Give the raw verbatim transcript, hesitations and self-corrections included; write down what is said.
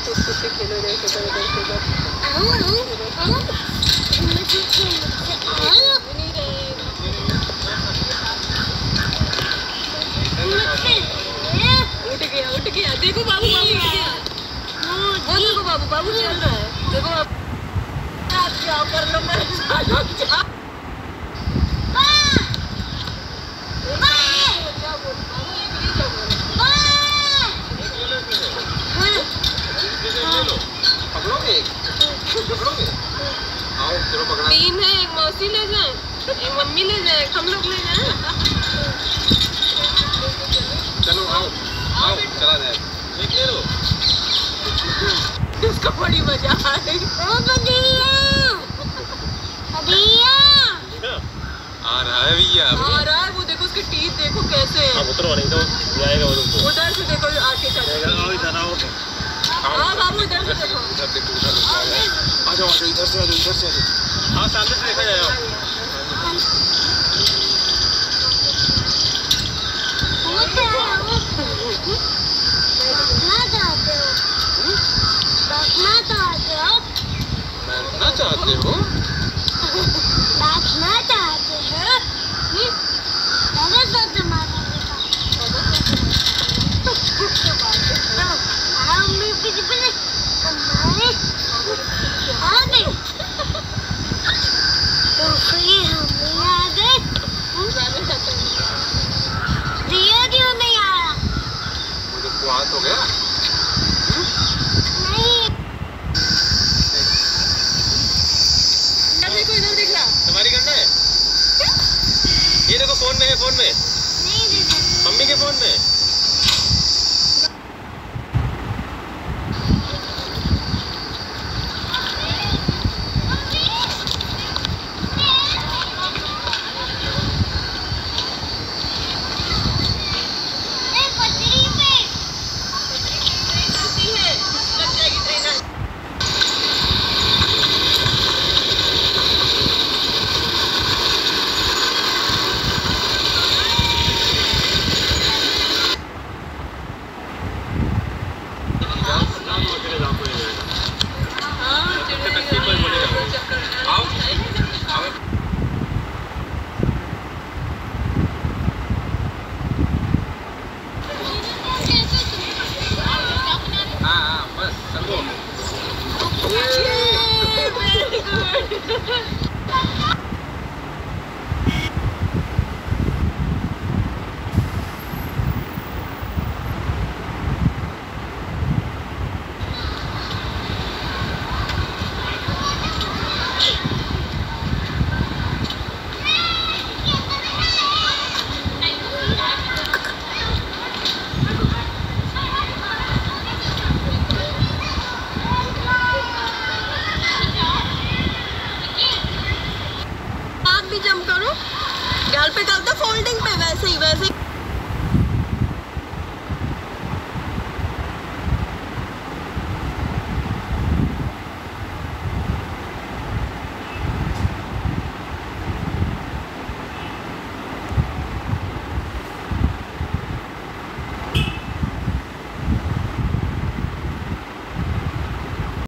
उससे खेलो जैसे तो इधर से उधर। उठ गया उठ गया देखो बाबू बाबू उठ गया। वो देखो बाबू बाबू चल रहा है देखो आप जाओ कर लो मैं जाओ। तीन है एक मौसी ले जाए एक मम्मी ले जाए हम लोग ले जाए। चलो आओ आओ चला जाए एक ले लो। इसको बड़ी मजा आ रही है। आ रहा है भैया आ रहा है वो देखो उसके टीथ देखो कैसे हैं। अब उतरो नहीं तो जाएगा वो तुमको। उधर से देखो आके चलेगा। आओ इधर आओ। हाँ बाबू इधर से देखो। इधर देखो इधर आ जाओ आ जाओ इधर से आ जाओ इधर से आ जाओ। हाँ सामने से देखा जाएगा। बैठना चाहते हो? बैठना चाहते हो? बात हो गया? नहीं। देखो इधर देख रहा। तुम्हारी करना है? ये देखो फोन में है फोन में। नहीं देखा। मम्मी के फोन में। जंप करो गाल पे डाल दो फोल्डिंग पे वैसे ही वैसे